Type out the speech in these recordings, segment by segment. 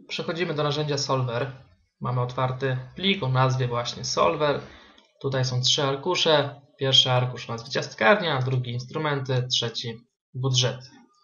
Przechodzimy do narzędzia Solver. Mamy otwarty plik o nazwie właśnie Solver. Tutaj są 3 arkusze. Pierwszy arkusz o nazwie ciastkarnia, drugi instrumenty, trzeci budżety.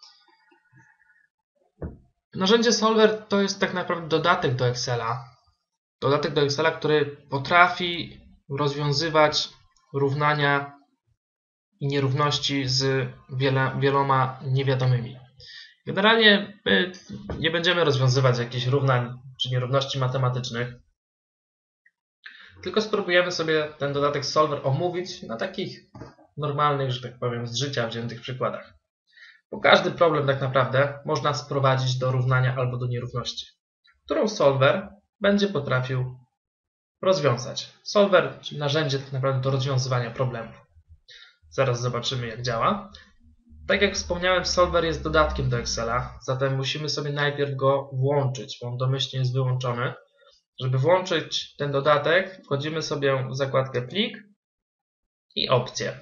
Narzędzie Solver to jest tak naprawdę dodatek do Excela. Dodatek do Excela, który potrafi rozwiązywać równania i nierówności z wieloma niewiadomymi. Generalnie my nie będziemy rozwiązywać jakichś równań czy nierówności matematycznych, tylko spróbujemy sobie ten dodatek Solver omówić na takich normalnych, że tak powiem, z życia wziętych przykładach. Bo każdy problem tak naprawdę można sprowadzić do równania albo do nierówności, którą Solver będzie potrafił rozwiązać. Solver, czyli narzędzie tak naprawdę do rozwiązywania problemów. Zaraz zobaczymy, jak działa. Tak jak wspomniałem, Solver jest dodatkiem do Excela, zatem musimy sobie najpierw go włączyć, bo on domyślnie jest wyłączony. Żeby włączyć ten dodatek, wchodzimy sobie w zakładkę Plik i Opcje.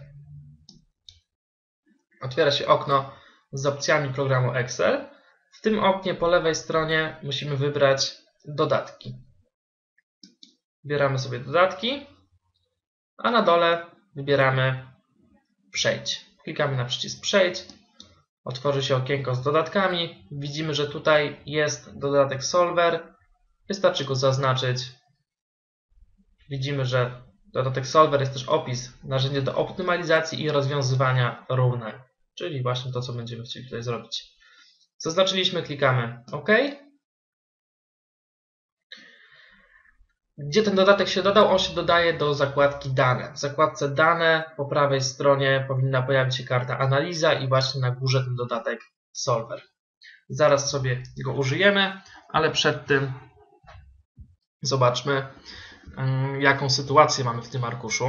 Otwiera się okno z opcjami programu Excel. W tym oknie po lewej stronie musimy wybrać Dodatki. Wybieramy sobie Dodatki, a na dole wybieramy Przejdź. Klikamy na przycisk Przejdź. Otworzy się okienko z dodatkami. Widzimy, że tutaj jest dodatek Solver. Wystarczy go zaznaczyć. Widzimy, że dodatek Solver jest też opis, narzędzie do optymalizacji i rozwiązywania równań. Czyli właśnie to, co będziemy chcieli tutaj zrobić. Zaznaczyliśmy, klikamy OK. Gdzie ten dodatek się dodał? On się dodaje do zakładki Dane. W zakładce Dane po prawej stronie powinna pojawić się karta Analiza i właśnie na górze ten dodatek Solver. Zaraz sobie go użyjemy, ale przed tym zobaczmy, jaką sytuację mamy w tym arkuszu.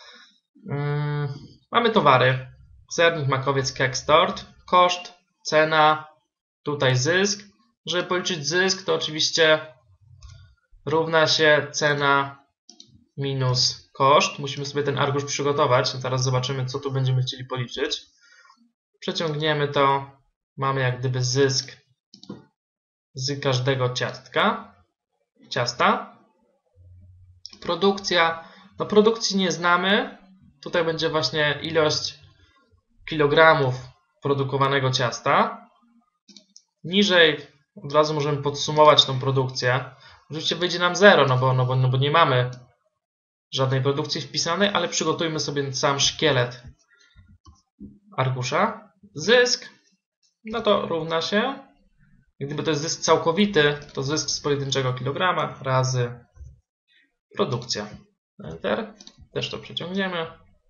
Mamy towary. Sernik, makowiec, keks, tort. Koszt, cena, tutaj zysk. Żeby policzyć zysk, to oczywiście równa się cena minus koszt. Musimy sobie ten arkusz przygotować. Zaraz zobaczymy, co tu będziemy chcieli policzyć. Przeciągniemy to. Mamy jak gdyby zysk z każdego ciasta. Produkcja. No produkcji nie znamy. Tutaj będzie właśnie ilość kilogramów produkowanego ciasta. Niżej od razu możemy podsumować tą produkcję. Oczywiście wyjdzie nam 0, no bo nie mamy żadnej produkcji wpisanej, ale przygotujmy sobie sam szkielet arkusza. Zysk, no to równa się, gdyby to jest zysk całkowity, to zysk z pojedynczego kilograma razy produkcja. Enter, też to przeciągniemy.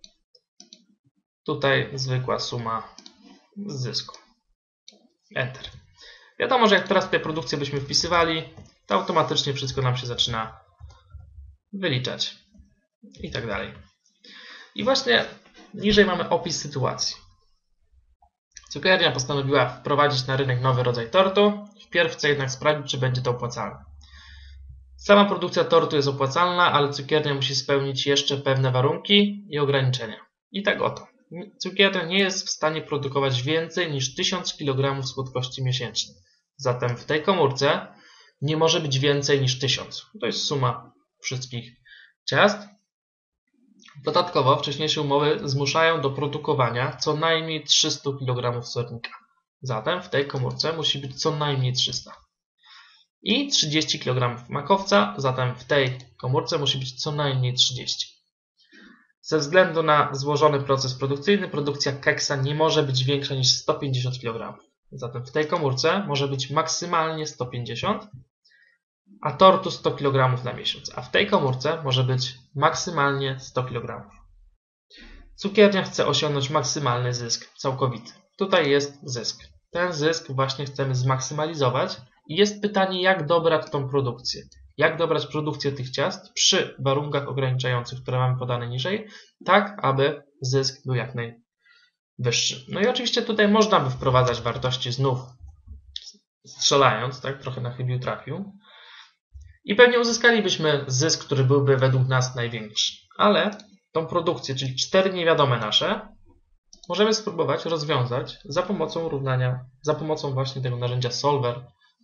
Tutaj zwykła suma zysku. Enter. Wiadomo, że jak teraz tutaj produkcję byśmy wpisywali, to automatycznie wszystko nam się zaczyna wyliczać i tak dalej. I właśnie niżej mamy opis sytuacji. Cukiernia postanowiła wprowadzić na rynek nowy rodzaj tortu. Wpierw chcę jednak sprawdzić, czy będzie to opłacalne. Sama produkcja tortu jest opłacalna, ale cukiernia musi spełnić jeszcze pewne warunki i ograniczenia. I tak oto. Cukiernia nie jest w stanie produkować więcej niż 1000 kg słodkości miesięcznie. Zatem w tej komórce nie może być więcej niż 1000. To jest suma wszystkich ciast. Dodatkowo wcześniejsze umowy zmuszają do produkowania co najmniej 300 kg sernika. Zatem w tej komórce musi być co najmniej 300. I 30 kg makowca, zatem w tej komórce musi być co najmniej 30. Ze względu na złożony proces produkcyjny, produkcja keksa nie może być większa niż 150 kg. Zatem w tej komórce może być maksymalnie 150, a tortu 100 kg na miesiąc. A w tej komórce może być maksymalnie 100 kg. Cukiernia chce osiągnąć maksymalny zysk całkowity. Tutaj jest zysk. Ten zysk właśnie chcemy zmaksymalizować i jest pytanie, jak dobrać tą produkcję. Jak dobrać produkcję tych ciast przy warunkach ograniczających, które mamy podane niżej, tak aby zysk był jak najwyższy. No i oczywiście tutaj można by wprowadzać wartości znów strzelając, tak, trochę na chybił trafił. I pewnie uzyskalibyśmy zysk, który byłby według nas największy. Ale tą produkcję, czyli 4 niewiadome nasze, możemy spróbować rozwiązać za pomocą równania, za pomocą właśnie tego narzędzia Solver,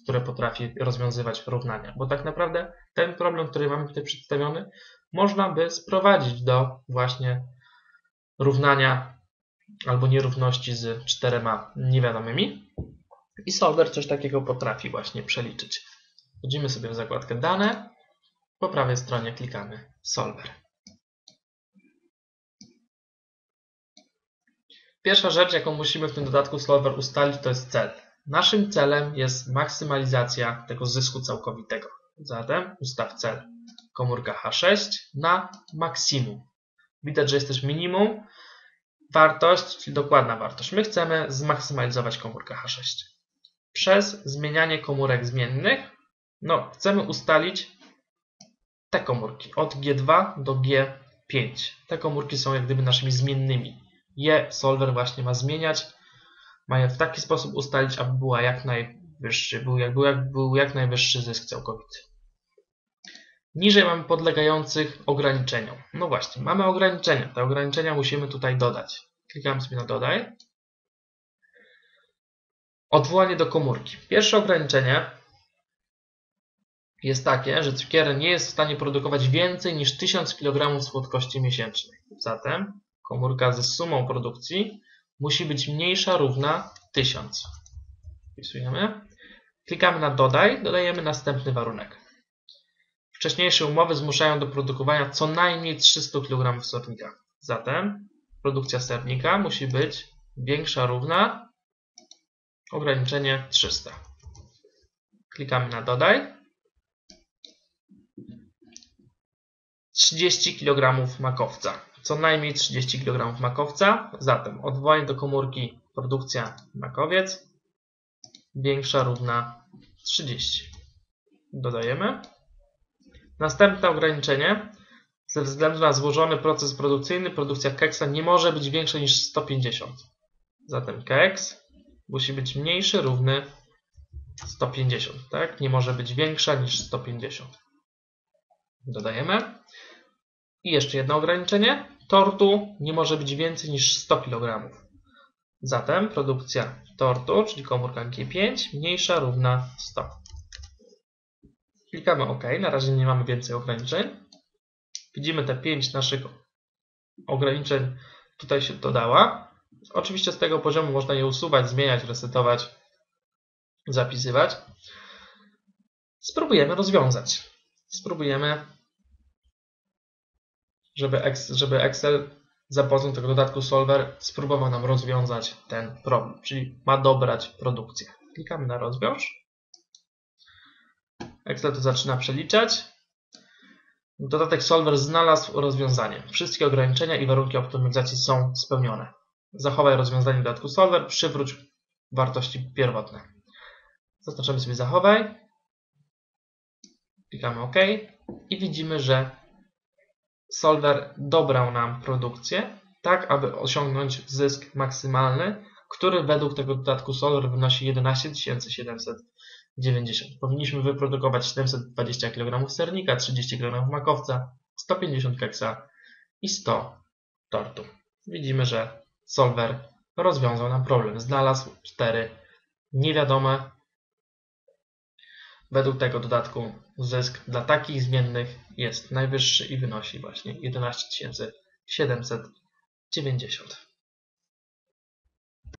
które potrafi rozwiązywać równania. Bo tak naprawdę ten problem, który mamy tutaj przedstawiony, można by sprowadzić do właśnie równania albo nierówności z 4 niewiadomymi. I solver coś takiego potrafi właśnie przeliczyć. Wchodzimy sobie w zakładkę dane. Po prawej stronie klikamy solver. Pierwsza rzecz, jaką musimy w tym dodatku solver ustalić, to jest cel. Naszym celem jest maksymalizacja tego zysku całkowitego. Zatem ustaw cel komórka H6 na maksimum. Widać, że jest też minimum wartość, czyli dokładna wartość. My chcemy zmaksymalizować komórkę H6. Przez zmienianie komórek zmiennych chcemy ustalić te komórki od G2 do G5. Te komórki są jak gdyby naszymi zmiennymi. Je solver właśnie ma zmieniać. Ma je w taki sposób ustalić, aby była był jak najwyższy zysk całkowity. Niżej mamy podlegających ograniczeniom. No właśnie, mamy ograniczenia. Te ograniczenia musimy tutaj dodać. Klikamy sobie na dodaj. Odwołanie do komórki. Pierwsze ograniczenie jest takie, że cukier nie jest w stanie produkować więcej niż 1000 kg słodkości miesięcznej. Zatem komórka ze sumą produkcji musi być mniejsza, równa 1000. Wpisujemy. Klikamy na dodaj. Dodajemy następny warunek. Wcześniejsze umowy zmuszają do produkowania co najmniej 300 kg sernika. Zatem produkcja sernika musi być większa, równa ograniczenie 300. Klikamy na dodaj. 30 kg makowca. Co najmniej 30 kg makowca. Zatem odwołanie do komórki produkcja makowiec większa, równa 30. Dodajemy. Następne ograniczenie. Ze względu na złożony proces produkcyjny produkcja keksa nie może być większa niż 150. Zatem keks musi być mniejszy, równy 150. Tak? Nie może być większa niż 150. Dodajemy. I jeszcze jedno ograniczenie. Tortu nie może być więcej niż 100 kg. Zatem produkcja tortu, czyli komórka G5, mniejsza, równa 100. Klikamy OK. Na razie nie mamy więcej ograniczeń. Widzimy te 5 naszych ograniczeń tutaj się dodała. Oczywiście z tego poziomu można je usuwać, zmieniać, resetować, zapisywać. Spróbujemy rozwiązać. Spróbujemy, żeby Excel za pomocą tego dodatku solver spróbował nam rozwiązać ten problem, czyli ma dobrać produkcję. Klikamy na rozwiąż. Excel to zaczyna przeliczać. Dodatek solver znalazł rozwiązanie. Wszystkie ograniczenia i warunki optymalizacji są spełnione. Zachowaj rozwiązanie dodatku solver, przywróć wartości pierwotne. Zaznaczamy sobie zachowaj. Klikamy OK i widzimy, że solver dobrał nam produkcję, tak aby osiągnąć zysk maksymalny, który według tego dodatku solver wynosi 11 790. Powinniśmy wyprodukować 720 kg sernika, 30 kg makowca, 150 keksa i 100 tortu. Widzimy, że solver rozwiązał nam problem. Znalazł 4 niewiadome. Według tego dodatku zysk dla takich zmiennych jest najwyższy i wynosi właśnie 11 790.